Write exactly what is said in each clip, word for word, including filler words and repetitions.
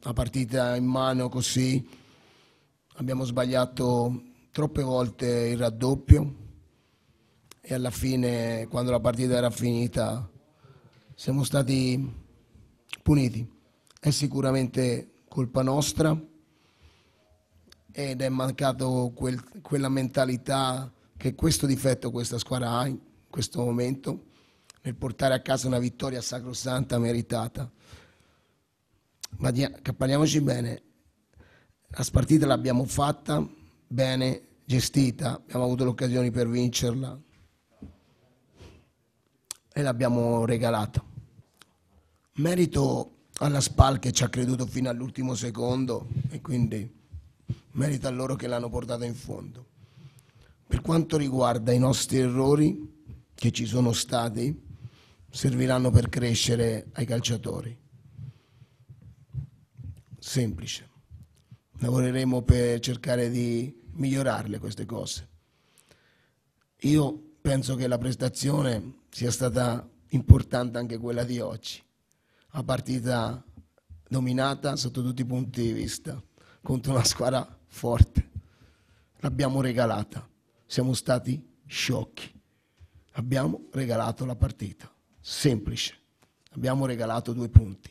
la partita in mano così, abbiamo sbagliato troppe volte il raddoppio e alla fine, quando la partita era finita, siamo stati puniti. È sicuramente colpa nostra ed è mancato quel, quella mentalità che questo difetto questa squadra ha in questo momento, nel portare a casa una vittoria sacrosanta meritata. Ma parliamoci bene, la partita l'abbiamo fatta bene, gestita, abbiamo avuto le occasioni per vincerla e l'abbiamo regalata. Merito alla Spal che ci ha creduto fino all'ultimo secondo e quindi merito a loro che l'hanno portata in fondo. Per quanto riguarda i nostri errori che ci sono stati, serviranno per crescere ai calciatori. Semplice. Lavoreremo per cercare di migliorarle queste cose. Io penso che la prestazione sia stata importante anche quella di oggi. Una partita dominata sotto tutti i punti di vista, contro una squadra forte. L'abbiamo regalata. Siamo stati sciocchi. Abbiamo regalato la partita. Semplice. Abbiamo regalato due punti.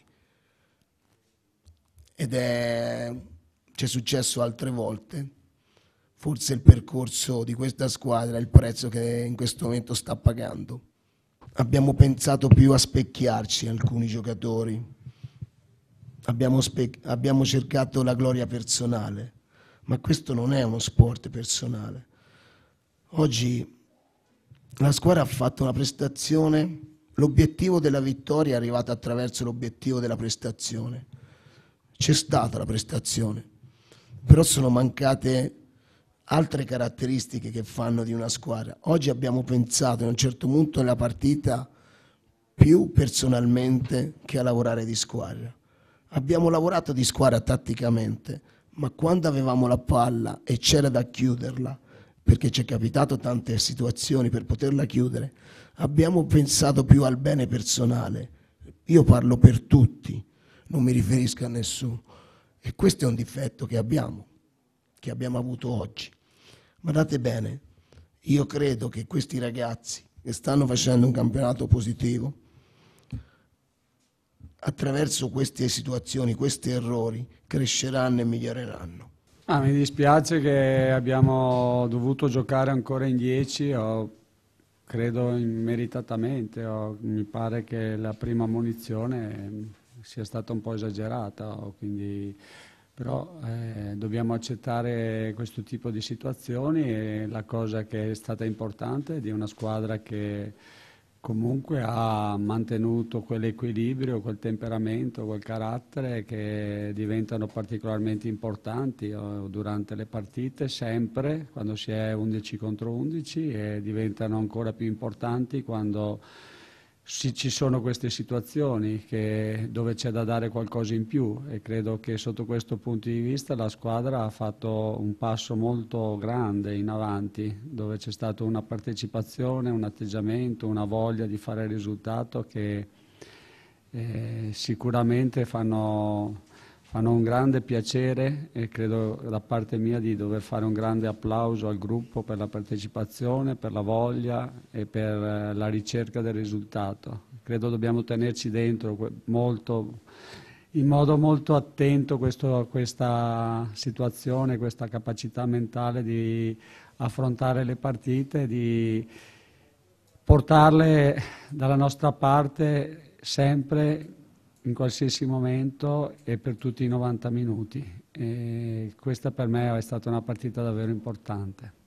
Ed è... ci è successo altre volte. Forse il percorso di questa squadra è il prezzo che in questo momento sta pagando. Abbiamo pensato più a specchiarci alcuni giocatori. Abbiamo, abbiamo cercato la gloria personale, ma questo non è uno sport personale. Oggi la squadra ha fatto una prestazione, l'obiettivo della vittoria è arrivato attraverso l'obiettivo della prestazione. C'è stata la prestazione, però sono mancate altre caratteristiche che fanno di una squadra. Oggi abbiamo pensato a un certo punto nella partita più personalmente che a lavorare di squadra. Abbiamo lavorato di squadra tatticamente, ma quando avevamo la palla e c'era da chiuderla, perché ci è capitato tante situazioni per poterla chiudere, abbiamo pensato più al bene personale. Io parlo per tutti, non mi riferisco a nessuno. E questo è un difetto che abbiamo, che abbiamo avuto oggi. Guardate bene, io credo che questi ragazzi che stanno facendo un campionato positivo, attraverso queste situazioni, questi errori, cresceranno e miglioreranno. Ah, mi dispiace che abbiamo dovuto giocare ancora in dieci, o credo immeritatamente, o mi pare che la prima ammonizione sia stata un po' esagerata, o quindi, però eh, dobbiamo accettare questo tipo di situazioni e la cosa che è stata importante è di una squadra che comunque ha mantenuto quell'equilibrio, quel temperamento, quel carattere che diventano particolarmente importanti durante le partite, sempre quando si è undici contro undici, e diventano ancora più importanti quando si, ci sono queste situazioni che, dove c'è da dare qualcosa in più, e credo che sotto questo punto di vista la squadra ha fatto un passo molto grande in avanti, dove c'è stata una partecipazione, un atteggiamento, una voglia di fare il risultato che eh, sicuramente fanno, fanno un grande piacere, e credo da parte mia di dover fare un grande applauso al gruppo per la partecipazione, per la voglia e per la ricerca del risultato. Credo dobbiamo tenerci dentro molto, in modo molto attento questo, questa situazione, questa capacità mentale di affrontare le partite, di portarle dalla nostra parte sempre, in qualsiasi momento e per tutti i novanta minuti. E questa per me è stata una partita davvero importante.